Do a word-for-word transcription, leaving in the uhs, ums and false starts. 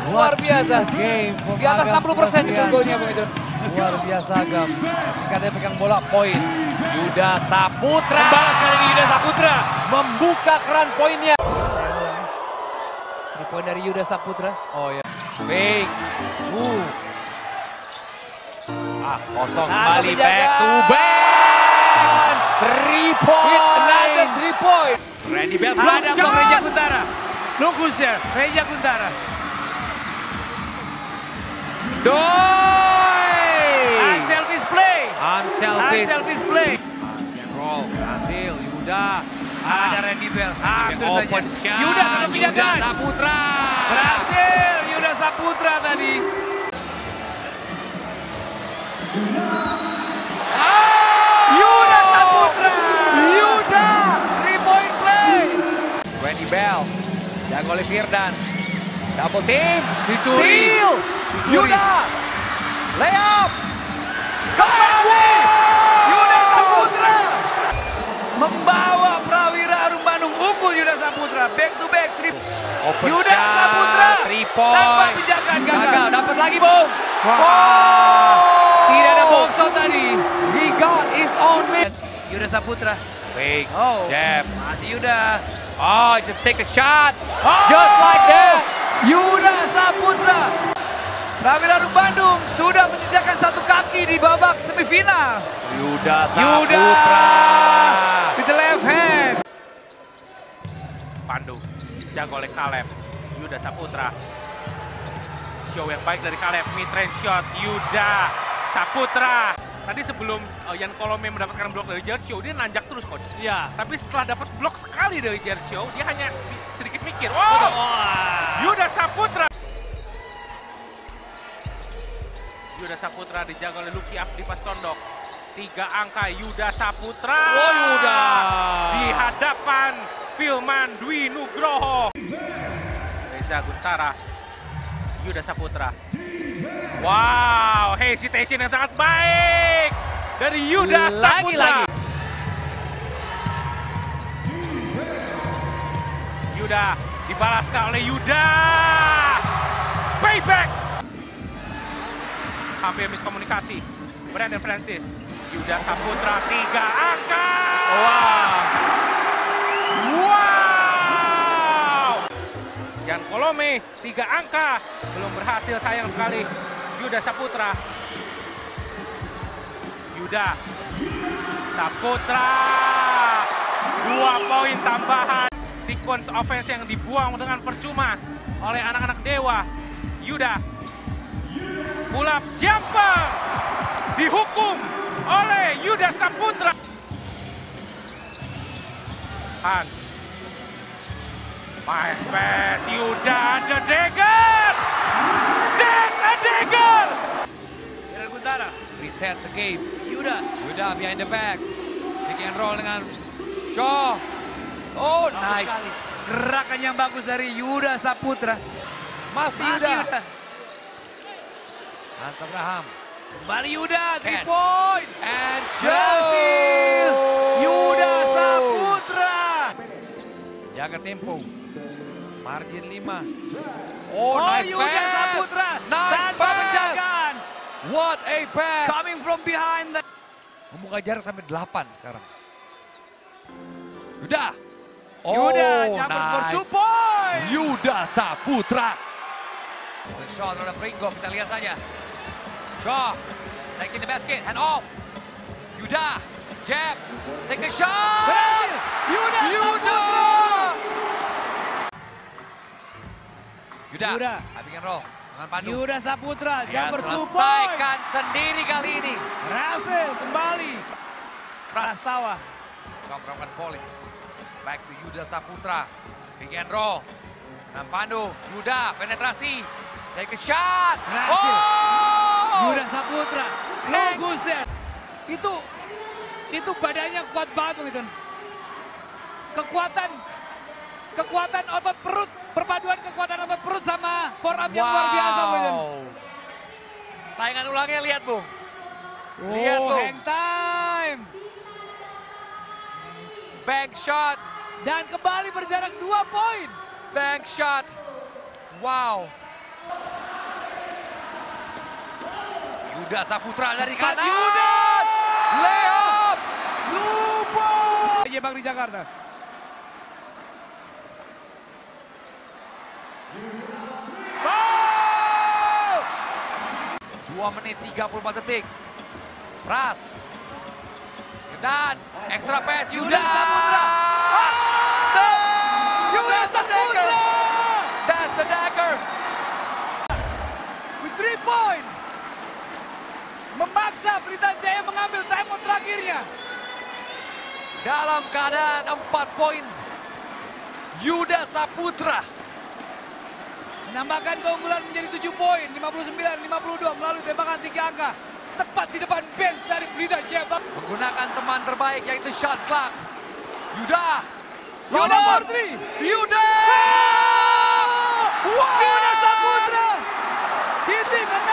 luar biasa. Di atas enam puluh persen itu golnya Bang Jon. Luar biasa Agam. Jika dia pegang bola poin. Yuda Saputra. Membalas kali ini Yuda Saputra. Membuka keran poinnya. Ini poin dari Yuda Saputra. Oh ya. Baik. Uh. Ah, kosong Nah, kembali penjaga. back to back. Three point. Hit another three point. Randy Bell Ada shot. Bang Reja Kuntara. Look who's there. Reja Kuntara. Doi. Unselfish play. Unselfish. Unselfish play. Roll. Berhasil. Yuda. Ada Randy Bell. Hampir saja. Open shot. Yuda ke Yuda penjagaan. Saputra. Berhasil Yuda Saputra tadi. Yuda Saputra. Yuda. Three point play. Randy Bell. Jago oleh Firdan. Double team. Dicuri. Steal. Dicuri. Yuda. Layup. Kembali. Yuda Saputra. Membawa Prawira Arum Bandung unggul Yuda Saputra. Back to back. Three. Open Yuda shot. Saputra. Three point. Tanpa penjagaan gagal. Gagal. Dapat lagi, Bung. Wah. Tidak ada box out tadi. He got his own man. Yuda Saputra. Fake. Oh. Jab. Masih Yuda. Oh, just take a shot. Oh. Just like that. Yuda Saputra. Prawira Arum Bandung sudah menjejakkan satu kaki di babak semifinal. Yuda Yuda. Saputra. With the left hand. Pandu, jago oleh Kaleb. Yuda Saputra. Show yang baik dari Kaleb, mid range shot. Yuda Saputra. Tadi sebelum uh, Yan Kolome mendapatkan blok dari Jared Shaw, dia nanjak terus coach. Ya. Tapi setelah dapat blok sekali dari Jared Shaw, dia hanya sedikit mikir. Wow, Yuda Saputra. Yuda Saputra dijaga oleh Lucky Abdi Pastondok. Tiga angka Yuda Saputra. Oh, Yuda. Di hadapan Filman Dwi Nugroho. Reza Guntara. Yuda Saputra. Wow, hesitation yang sangat baik dari Yuda Saputra. Lagi-lagi. Yuda dibalaskan oleh Yuda. Payback. Hampir miskomunikasi. Brandon Francis. Yuda Saputra tiga angka. Wow. Wow. Yan Kolome tiga angka. Belum berhasil, sayang sekali. Yuda Saputra. Yuda Saputra. Dua poin tambahan. Sequence offense yang dibuang dengan percuma oleh anak-anak Dewa. Yuda. Pull up jumper. Dihukum oleh Yuda Saputra. Hans. Pass pass. Yuda ada dagger. Dan a dagger. Yuda Kuntara. Reset the game. Yuda. Yuda behind the back. Pick and roll dengan Shaw. Oh, Bagus nice. sekali. Gerakan yang bagus dari Yuda Saputra. Masih Masih Yuda. Yuda. Hans Abraham. Kembali Yuda. Three Catch. point. And Berhasil. Yuda Saputra. Jaga tempo. Margin lima. Oh, Oh, nice Yuda pass. Saputra. Nice Tanpa pass. penjagaan. What a pass. Coming from behind. The... Membuka jarak sampai delapan sekarang. Yuda. Oh, Yuda jumper for two nice. point. Yuda Saputra. The shot on the free goal, kita lihat saja. Shaw, taking the basket, hand off. Yuda, jab, take a shot. Berhasil. Yuda, Yuda. Saputra. Yuda, Yuda. pick and roll dengan Pandu. Yuda Saputra, Dia jumper two point. selesaikan sendiri kali ini. Berhasil kembali. Prastawa. Kau melakukan volley. Back to Yuda Saputra. Pick and roll. Dan Pandu, Yuda penetrasi. Take a shot. Berhasil. Oh! Yuda Saputra. Bagus deh. Itu itu badannya kuat banget begitu. Kekuatan kekuatan otot perut, perpaduan kekuatan otot perut sama forearm yang luar biasa begitu. Tayangan ulangnya lihat, Bung. Lihat, Oh, Bung. hang time. Bank shot. Dan kembali berjarak dua poin. Bank shot. Wow. Yuda Saputra dari kanan. Yuda! Layup! Super! Jebak di Jakarta. Oh! dua menit tiga puluh empat detik. Pras. Dan extra pass Yuda. Yuda Saputra. Yuda Saputra! That's the dagger. With three point. Memaksa Pelita Jaya mengambil timeout terakhirnya. Dalam keadaan empat poin. Yuda Saputra Menambahkan keunggulan menjadi tujuh poin. lima puluh sembilan lima puluh dua melalui tembakan tiga angka. Tepat di depan bench dari Pelita Jaya. menggunakan teman terbaik yaitu shot clock. Yuda. Yuda for three. Yuda. Wow! Yuda Saputra. Hitting